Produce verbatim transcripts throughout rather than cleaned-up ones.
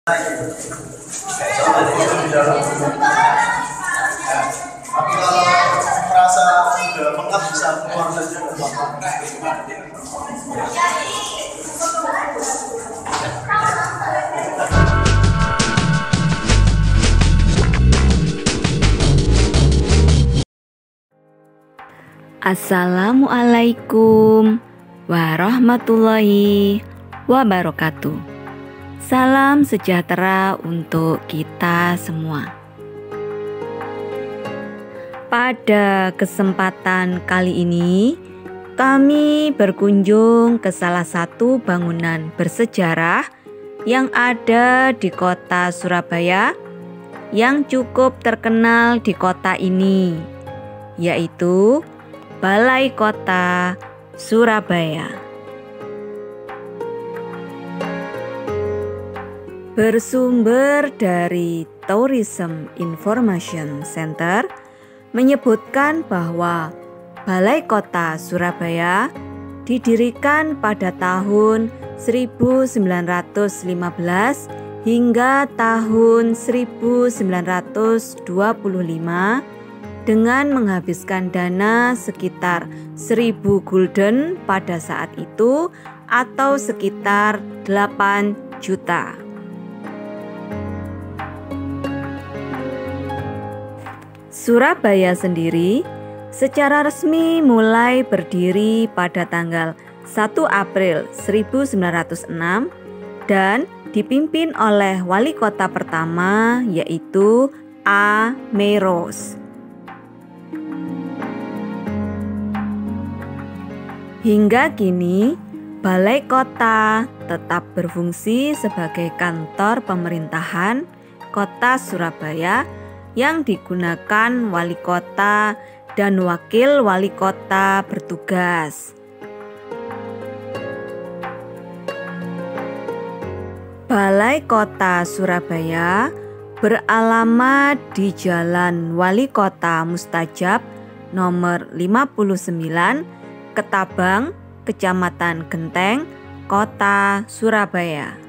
Tapi kalau merasa sudah lengkap bisa keluar saja nggak apa-apa. Assalamualaikum warahmatullahi wabarakatuh. Salam sejahtera untuk kita semua. Pada kesempatan kali ini, kami berkunjung ke salah satu bangunan bersejarah yang ada di kota Surabaya, yang cukup terkenal di kota ini, yaitu Balai Kota Surabaya. Bersumber dari Tourism Information Center menyebutkan bahwa Balai Kota Surabaya didirikan pada tahun seribu sembilan ratus lima belas hingga tahun seribu sembilan ratus dua puluh lima dengan menghabiskan dana sekitar seribu gulden pada saat itu atau sekitar delapan juta. Surabaya sendiri secara resmi mulai berdiri pada tanggal satu April seribu sembilan ratus enam dan dipimpin oleh wali kota pertama, yaitu A. Meros. Hingga kini, Balai Kota tetap berfungsi sebagai kantor pemerintahan Kota Surabaya yang digunakan wali kota dan wakil wali kota bertugas. Balai Kota Surabaya beralamat di Jalan Wali Kota Mustajab nomor lima puluh sembilan, Ketabang, Kecamatan Genteng, Kota Surabaya.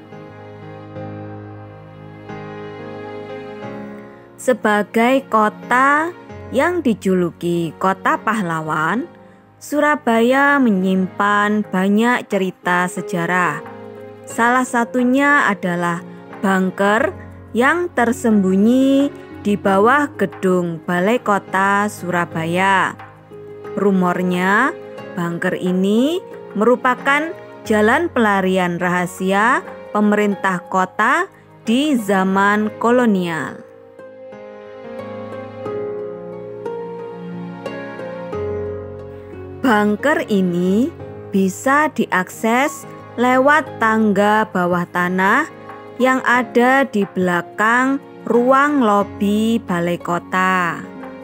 Sebagai kota yang dijuluki Kota Pahlawan, Surabaya menyimpan banyak cerita sejarah. Salah satunya adalah bunker yang tersembunyi di bawah gedung Balai Kota Surabaya. Rumornya, bunker ini merupakan jalan pelarian rahasia pemerintah kota di zaman kolonial. Bunker ini bisa diakses lewat tangga bawah tanah yang ada di belakang ruang lobi Balai Kota.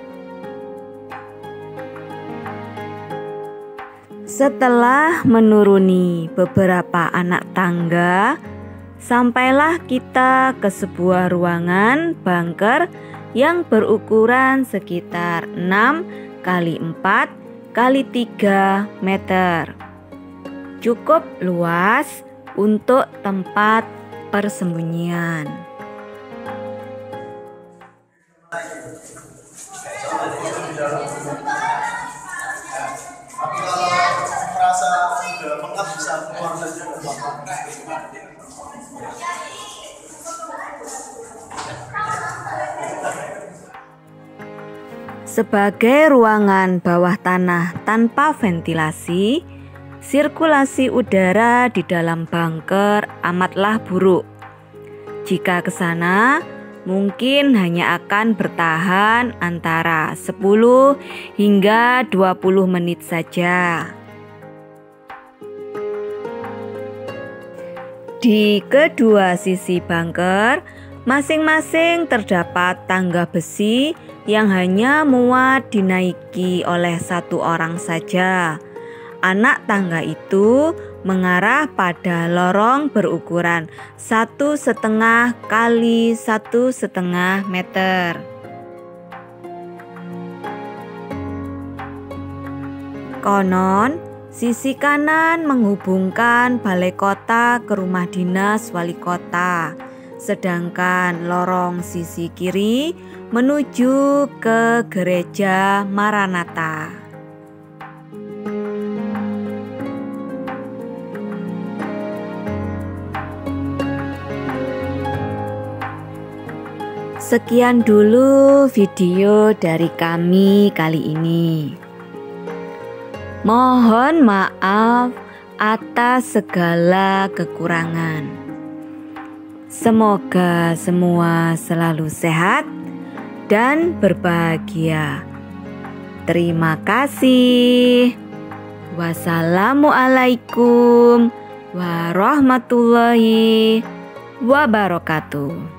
Setelah menuruni beberapa anak tangga, sampailah kita ke sebuah ruangan bunker yang berukuran sekitar enam kali empat kali tiga meter. Cukup luas untuk tempat persembunyian. Tapi kalau merasa sudah lengkap bisa keluar saja nggak apa-apa. Sebagai ruangan bawah tanah tanpa ventilasi, sirkulasi udara di dalam bunker amatlah buruk. Jika ke sana, mungkin hanya akan bertahan antara sepuluh hingga dua puluh menit saja. Di kedua sisi bunker, masing-masing terdapat tangga besi yang hanya muat dinaiki oleh satu orang saja. Anak tangga itu mengarah pada lorong berukuran satu setengah kali satu setengah meter. Konon, sisi kanan menghubungkan Balai Kota ke rumah dinas wali kota. sedangkan lorong sisi kiri menuju ke gereja Maranatha. Sekian dulu video dari kami kali ini. Mohon maaf atas segala kekurangan. Semoga semua selalu sehat dan berbahagia. Terima kasih. Wassalamualaikum warahmatullahi wabarakatuh.